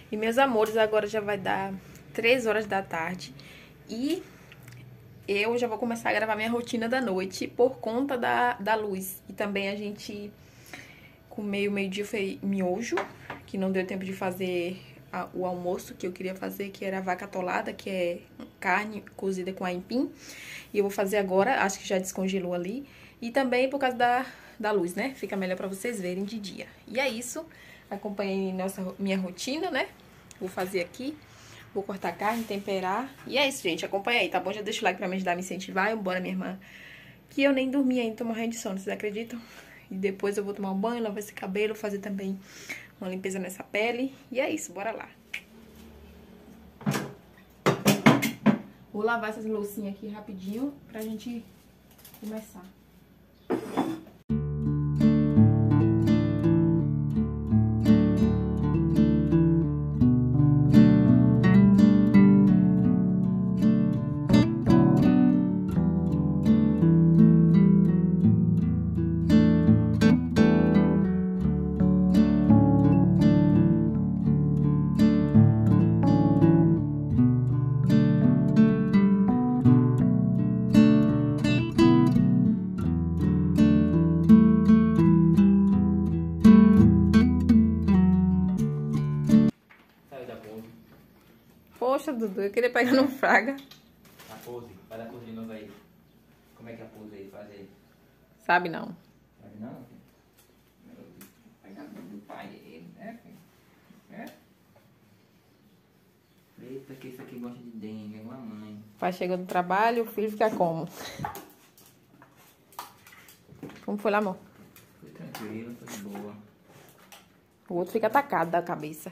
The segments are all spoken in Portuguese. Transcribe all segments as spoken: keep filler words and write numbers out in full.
E meus amores, agora já vai dar três horas da tarde e eu já vou começar a gravar minha rotina da noite por conta da, da luz. E também a gente comeu meio-dia foi miojo, que não deu tempo de fazer a, o almoço que eu queria fazer, que era vaca atolada, que é carne cozida com aipim. E eu vou fazer agora, acho que já descongelou ali. E também por causa da, da luz, né? Fica melhor pra vocês verem de dia. E é isso. Acompanhem nossa, minha rotina, né? Vou fazer aqui. Vou cortar a carne, temperar. E é isso, gente. Acompanha aí, tá bom? Já deixa o like pra me ajudar a me incentivar. Embora, minha irmã. Que eu nem dormi ainda, tô morrendo de sono, vocês acreditam? E depois eu vou tomar um banho, lavar esse cabelo, fazer também uma limpeza nessa pele. E é isso, bora lá. Vou lavar essas loucinhas aqui rapidinho pra gente começar. Poxa, Dudu, eu queria pegar no fraga. A pose, faz a pose de novo aí. Como é que é a pose aí? Faz aí. Sabe não. Sabe não? Pegar do pai ele, né, filho? É? Eita, que isso aqui gosta de dengue, é uma mãe. O pai chegou do trabalho, o filho fica como? Como foi lá, amor? Foi tranquilo, foi de boa. O outro fica atacado da cabeça.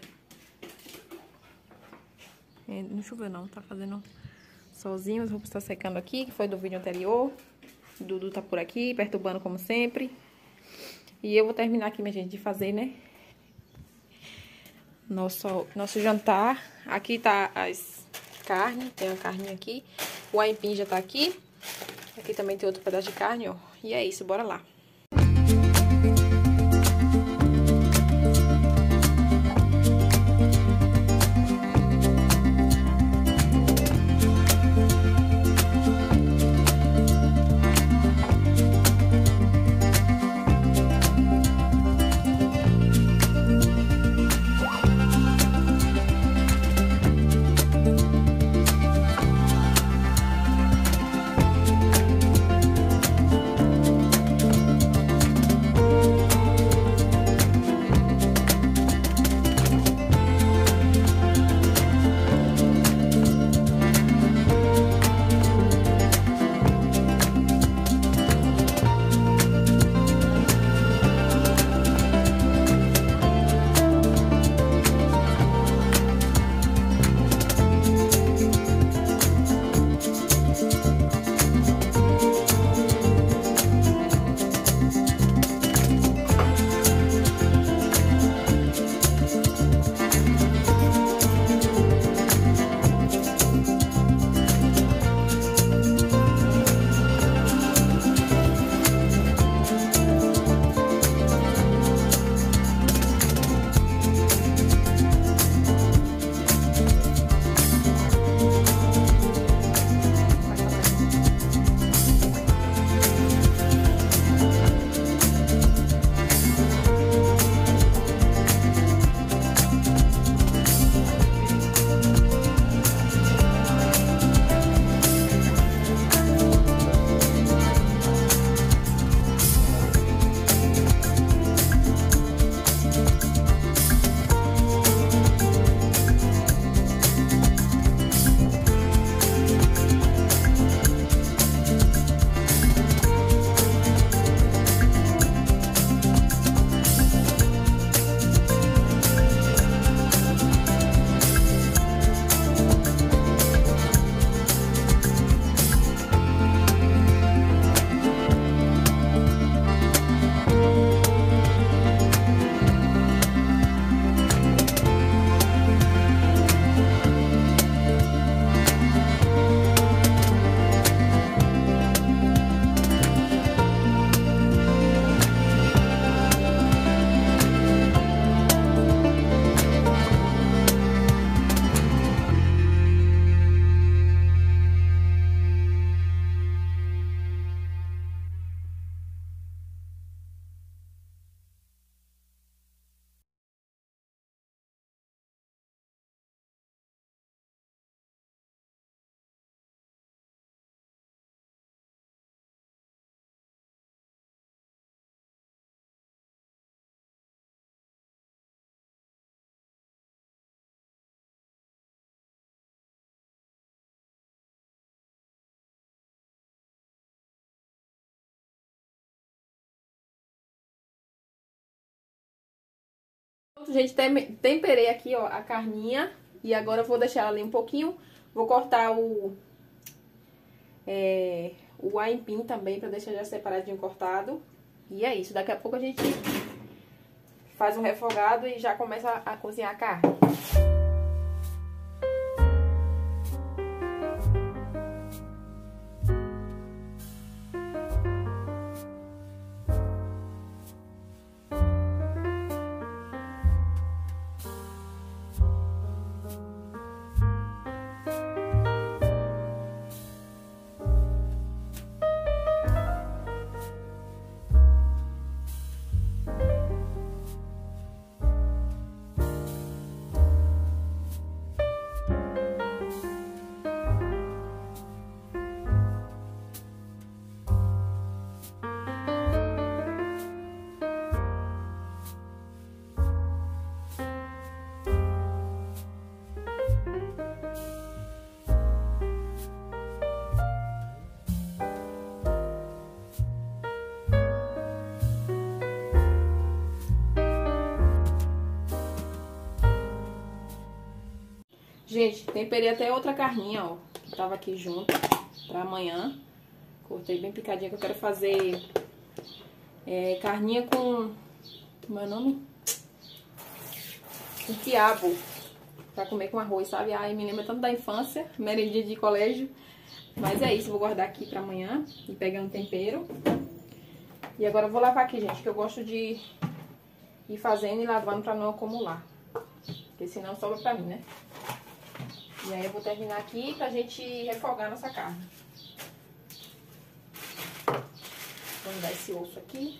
É, não choveu não, tá fazendo solzinho, as roupas estão secando aqui, que foi do vídeo anterior. O Dudu tá por aqui, perturbando como sempre. E eu vou terminar aqui, minha gente, de fazer, né? Nosso, nosso jantar. Aqui tá as carnes, tem a carninha aqui. O aipim já tá aqui. Aqui também tem outro pedaço de carne, ó. E é isso, bora lá. Gente, temperei aqui, ó, a carninha. E agora eu vou deixar ela ali um pouquinho. Vou cortar o... É, o aipim também, pra deixar já separadinho cortado. E é isso. Daqui a pouco a gente faz um refogado e já começa a, a cozinhar a carne. Gente, temperei até outra carninha, ó, que tava aqui junto, pra amanhã. Cortei bem picadinha, que eu quero fazer é, carninha com... Como é o nome? Com quiabo. Pra comer com arroz, sabe? Ai, me lembra tanto da infância, merendinha de colégio. Mas é isso, vou guardar aqui pra amanhã e pegando tempero. E agora eu vou lavar aqui, gente, que eu gosto de ir fazendo e lavando pra não acumular. Porque senão sobra pra mim, né? E aí eu vou terminar aqui pra gente refogar nossa carne. Vamos dar esse osso aqui.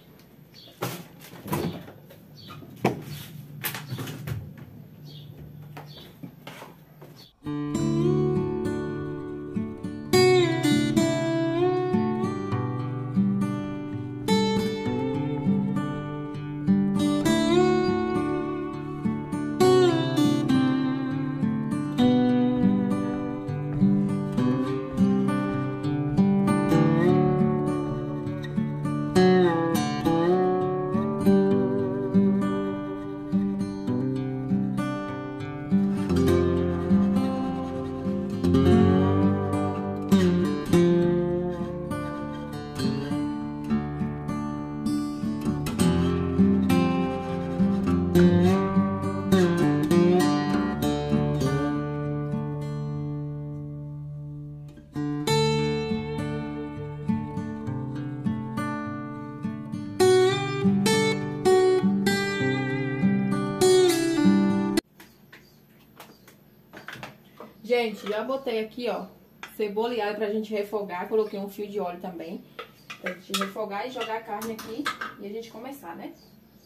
Gente, já botei aqui, ó, cebola e alho pra gente refogar. Coloquei um fio de óleo também pra gente refogar e jogar a carne aqui e a gente começar, né?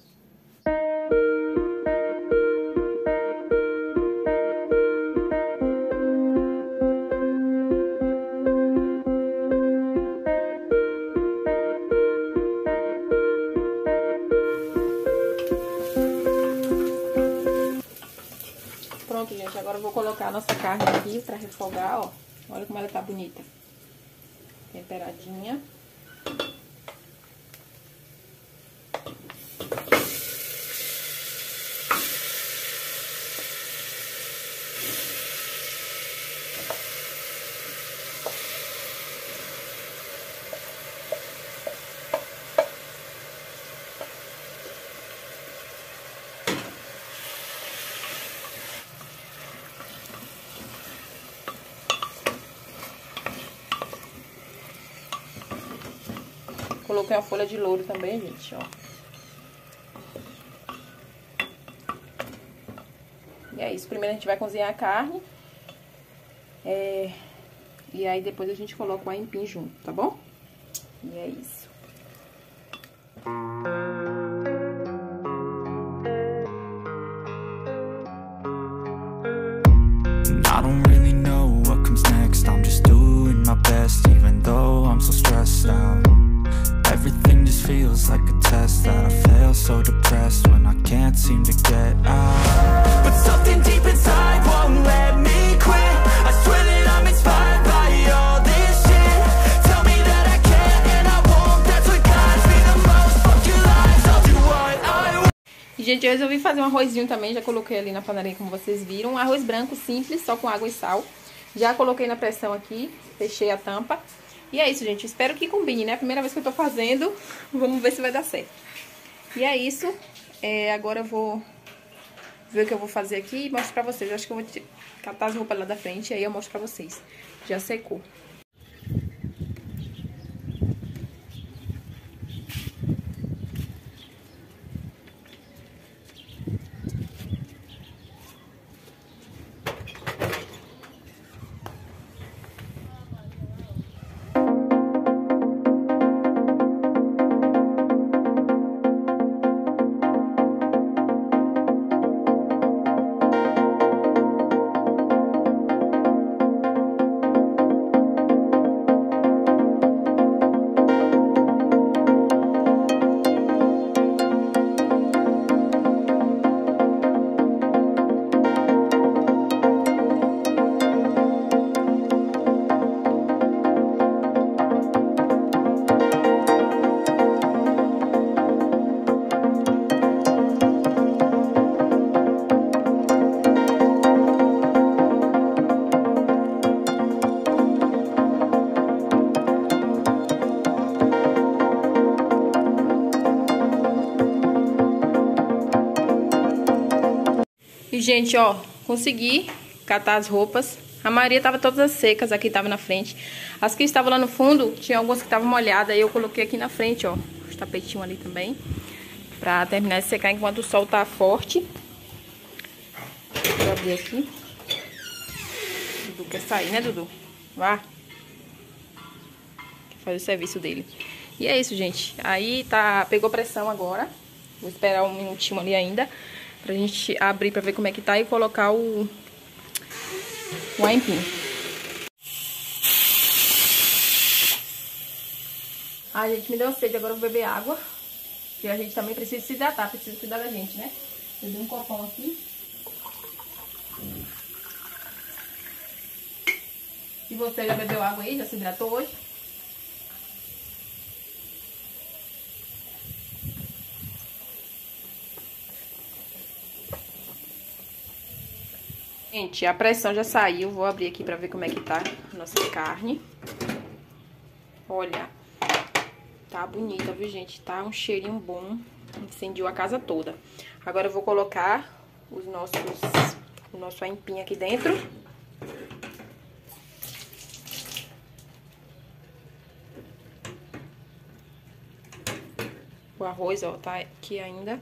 Pronto, gente, agora eu vou colocar a nossa carne aqui pra refogar, ó. Olha como ela tá bonita. Temperadinha. Coloquei uma folha de louro também, gente, ó. E é isso. Primeiro a gente vai cozinhar a carne. É... E aí depois a gente coloca o aipim junto, tá bom? E é isso. I don't really know what comes next. I'm just doing my best, even though I'm so stressed out. Everything just feels like a test that I fail, so depressed when I can't seem to get out. But something deep inside won't let me quit. I swear that I'm inspired by all this shit. Tell me that I can and I won't. That's what guides me the most. Fuck your lies, I'll do what I want. gente, eu resolvi fazer um arrozinho também. Já coloquei ali na panelinha, como vocês viram. Um arroz branco simples, só com água e sal. Já coloquei na pressão aqui, fechei a tampa. E é isso, gente. Espero que combine, né? Primeira vez que eu tô fazendo. Vamos ver se vai dar certo. E é isso. É, agora eu vou ver o que eu vou fazer aqui e mostro pra vocês. Eu acho que eu vou catar as roupas lá da frente e aí eu mostro pra vocês. Já secou. E, gente, ó, consegui catar as roupas. A maioria tava todas secas, aqui tava na frente. As que estavam lá no fundo, tinha algumas que estavam molhadas. Aí eu coloquei aqui na frente, ó, os tapetinhos ali também, pra terminar de secar enquanto o sol tá forte. Vou abrir aqui. Dudu quer sair, né, Dudu? Vá. Quer fazer o serviço dele. E é isso, gente. Aí tá, pegou pressão agora. Vou esperar um minutinho ali ainda pra gente abrir pra ver como é que tá e colocar o, o aipim. Ai, gente, me deu sede, agora eu vou beber água. Porque a gente também precisa se hidratar, precisa cuidar da gente, né? Eu dei um copão aqui. E você já bebeu água aí? Já se hidratou hoje? Gente, a pressão já saiu. Vou abrir aqui pra ver como é que tá a nossa carne. Olha, tá bonita, viu, gente? Tá um cheirinho bom. Incendiou a casa toda. Agora eu vou colocar os nossos, o nosso aipim aqui dentro. O arroz, ó, tá aqui ainda.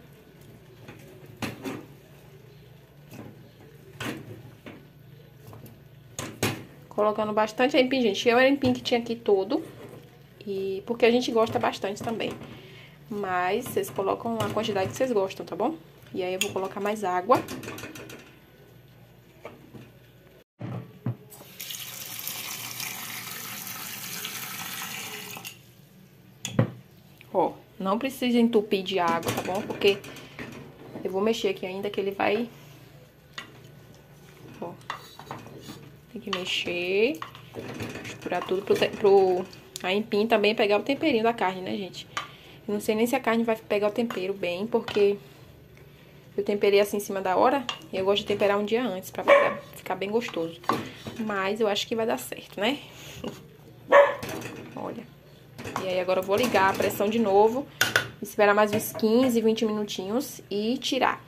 Colocando bastante aipim, gente. Eu era aipim que tinha aqui todo. E porque a gente gosta bastante também. Mas vocês colocam a quantidade que vocês gostam, tá bom? E aí eu vou colocar mais água. Ó, não precisa entupir de água, tá bom? Porque eu vou mexer aqui ainda que ele vai... Ó. Tem que mexer, misturar tudo pro, pro aipim também pegar o temperinho da carne, né, gente? Eu não sei nem se a carne vai pegar o tempero bem, porque eu temperei assim em cima da hora. E eu gosto de temperar um dia antes, pra pegar, ficar bem gostoso. Mas eu acho que vai dar certo, né? Olha. E aí agora eu vou ligar a pressão de novo, esperar mais uns quinze, vinte minutinhos e tirar.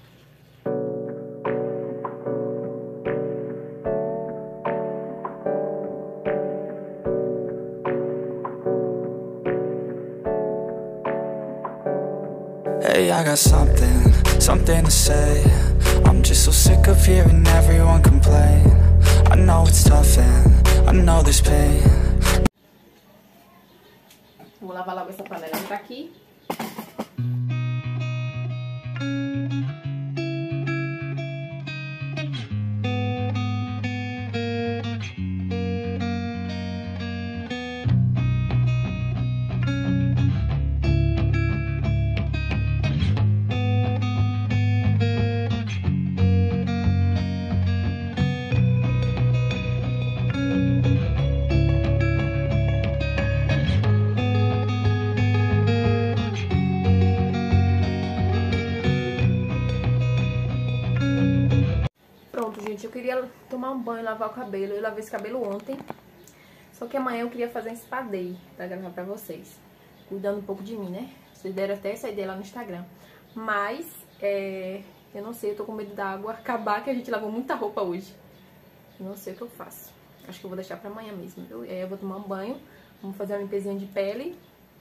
Hey, I got something, something to say. I'm just so sick of hearing everyone complain. I know it's tough and I know there's pain. Vou lavar logo essa panela que tá aqui. pronto, gente. Eu queria tomar um banho, lavar o cabelo. Eu lavei esse cabelo ontem. Só que amanhã eu queria fazer um spa day pra gravar pra vocês. Cuidando um pouco de mim, né? Vocês deram até essa ideia lá no Instagram. Mas, é... eu não sei, eu tô com medo da água acabar, que a gente lavou muita roupa hoje. Eu não sei o que eu faço. Acho que eu vou deixar pra amanhã mesmo, viu? E aí eu vou tomar um banho, vamos fazer uma limpezinha de pele.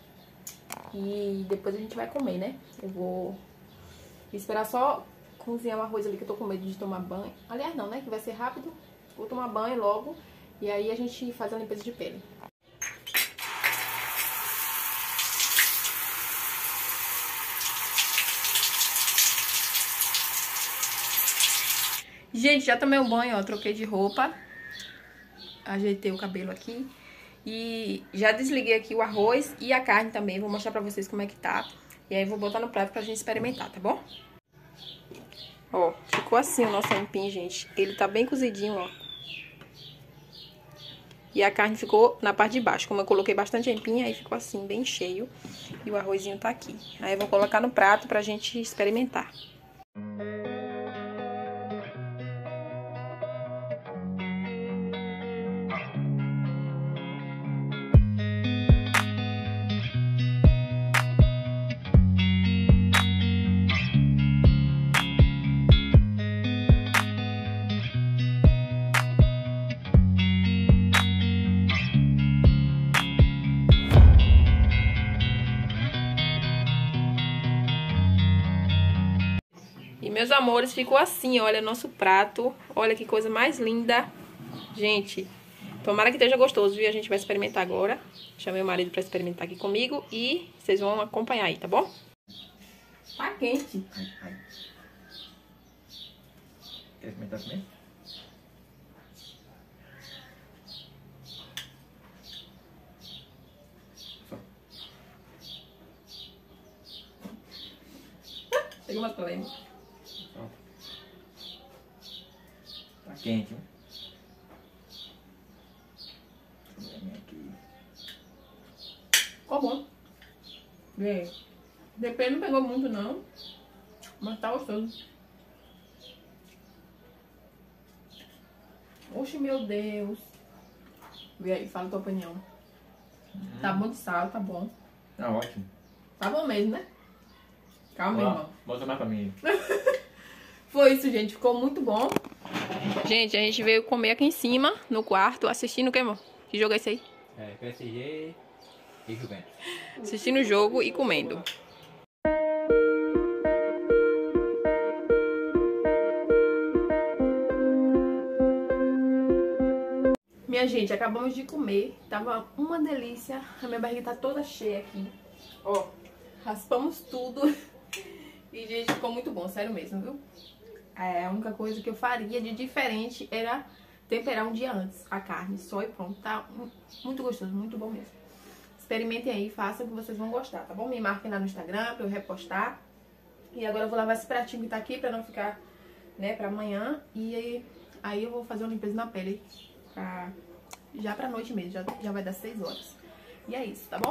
E depois a gente vai comer, né? Eu vou esperar só cozinhar o arroz ali, que eu tô com medo de tomar banho. Aliás, não, né? Que vai ser rápido. Vou tomar banho logo. E aí a gente faz a limpeza de pele. Gente, já tomei um banho, ó. Troquei de roupa. Ajeitei o cabelo aqui. E já desliguei aqui o arroz e a carne também. Vou mostrar pra vocês como é que tá. E aí vou botar no prato pra gente experimentar, tá bom? Ó, ficou assim o nosso aipim, gente. Ele tá bem cozidinho, ó. E a carne ficou na parte de baixo. Como eu coloquei bastante aipim, aí ficou assim, bem cheio. E o arrozinho tá aqui. Aí eu vou colocar no prato pra gente experimentar. E meus amores, ficou assim, olha, nosso prato. Olha que coisa mais linda. Gente, tomara que esteja gostoso, viu? A gente vai experimentar agora. Chamei o marido pra experimentar aqui comigo e vocês vão acompanhar aí, tá bom? Tá quente. Ai, ai. Quer experimentar também? Chegou mais polêmica. Tá quente, hein? Deixa eu ver aqui. Ficou bom. Vê. Depende, não pegou muito não. Mas tá gostoso. Oxe, meu Deus. Vê aí, fala a tua opinião. Hum. Tá bom de sal, tá bom. Tá ótimo. Tá bom mesmo, né? Calma, Ó, irmão. bota mais pra mim. Foi isso, gente. Ficou muito bom. Gente, a gente veio comer aqui em cima, no quarto, assistindo o que, amor? Que jogo é esse aí? É, P S G e Juventus. Assistindo o jogo e comendo. Minha gente, acabamos de comer. Tava uma delícia. A minha barriga tá toda cheia aqui. Ó, raspamos tudo. E, gente, ficou muito bom, sério mesmo, viu? É, a única coisa que eu faria de diferente era temperar um dia antes a carne, só e pronto. Tá muito gostoso, muito bom mesmo. Experimentem aí, façam que vocês vão gostar, tá bom? Me marquem lá no Instagram pra eu repostar. E agora eu vou lavar esse pratinho que tá aqui pra não ficar, né, pra amanhã. E aí, aí eu vou fazer uma limpeza na pele pra, já pra noite mesmo, já, já vai dar seis horas. E é isso, tá bom?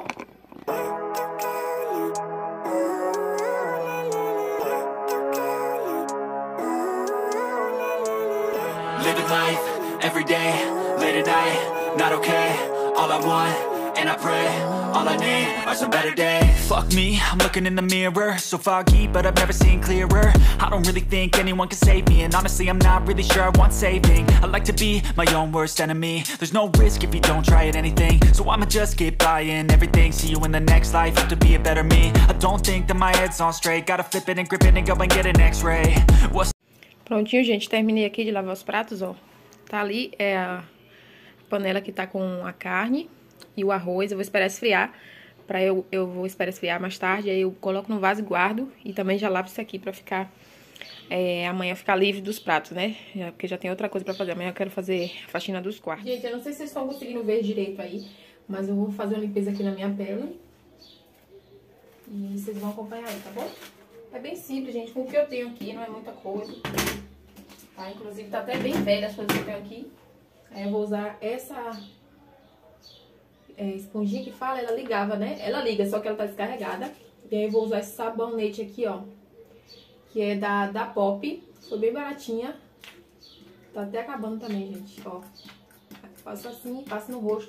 Living life, every day, late at night, not okay. All I want, and I pray, all I need are some better days. Fuck me, I'm looking in the mirror, so foggy, but I've never seen clearer. I don't really think anyone can save me, and honestly I'm not really sure I want saving. I like to be my own worst enemy. There's no risk if you don't try at anything, so I'ma just keep buying everything. See you in the next life, have to be a better me. I don't think that my head's on straight, gotta flip it and grip it and go and get an x-ray. What's Prontinho, gente, terminei aqui de lavar os pratos, ó. Tá ali, é a panela que tá com a carne e o arroz. Eu vou esperar esfriar, pra eu, eu vou esperar esfriar mais tarde. Aí eu coloco no vaso e guardo. E também já lavo isso aqui pra ficar, é, amanhã ficar livre dos pratos, né? Já, porque já tem outra coisa pra fazer. Amanhã eu quero fazer a faxina dos quartos. Gente, eu não sei se vocês estão conseguindo ver direito aí, mas eu vou fazer uma limpeza aqui na minha pele. E vocês vão acompanhar aí, tá bom? É bem simples, gente, com o que eu tenho aqui, não é muita coisa. Tá? Inclusive tá até bem velha as coisas que eu tenho aqui. Aí eu vou usar essa é, esponjinha que fala, ela ligava, né? Ela liga, só que ela tá descarregada. E aí eu vou usar esse sabonete aqui, ó. Que é da, da Pop. Foi bem baratinha. Tá até acabando também, gente, ó. Faço assim, passo no rosto.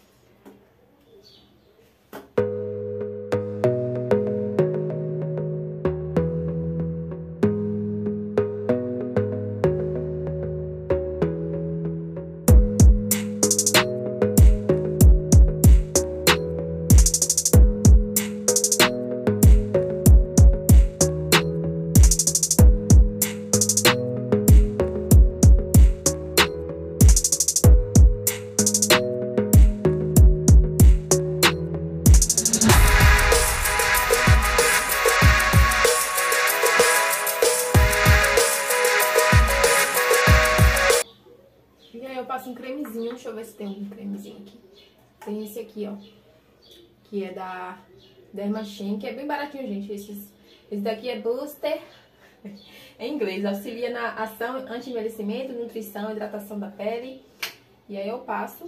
Eu passo um cremezinho, deixa eu ver se tem um cremezinho aqui. Tem esse aqui, ó, que é da Dermachem, que é bem baratinho, gente. Esses, esse daqui é Booster, em inglês, auxilia na ação anti-envelhecimento, nutrição, hidratação da pele. E aí eu passo,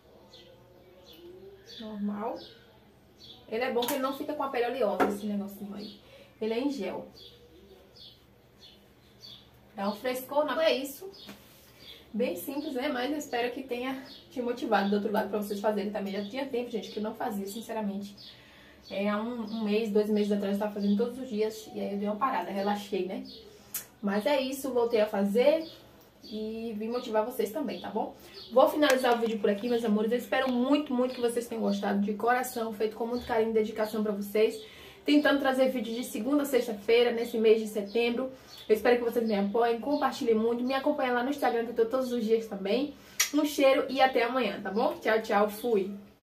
normal. Ele é bom que ele não fica com a pele oleosa, esse negocinho aí. Ele é em gel. Dá um frescor, não é isso? Bem simples, né? Mas eu espero que tenha te motivado do outro lado pra vocês fazerem também. Já tinha tempo, gente, que eu não fazia, sinceramente. É, há um, um mês, dois meses atrás eu tava fazendo todos os dias. E aí eu dei uma parada, relaxei, né? Mas é isso, voltei a fazer e vim motivar vocês também, tá bom? Vou finalizar o vídeo por aqui, meus amores. Eu espero muito, muito que vocês tenham gostado, de coração, feito com muito carinho e dedicação pra vocês. Tentando trazer vídeos de segunda a sexta-feira, nesse mês de setembro. Eu espero que vocês me apoiem, compartilhem muito, me acompanhem lá no Instagram, que eu tô todos os dias também. Um cheiro e até amanhã, tá bom? Tchau, tchau, fui!